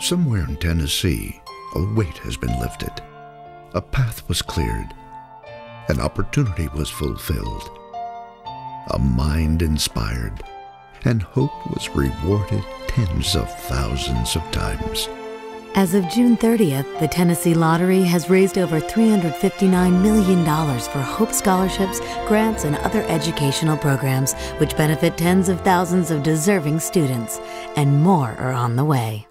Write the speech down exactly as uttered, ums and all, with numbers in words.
Somewhere in Tennessee, a weight has been lifted. A path was cleared. An opportunity was fulfilled. A mind inspired, and hope was rewarded tens of thousands of times. As of June thirtieth, the Tennessee Lottery has raised over three hundred fifty-nine million dollars for Hope scholarships, grants, and other educational programs, which benefit tens of thousands of deserving students, and more are on the way.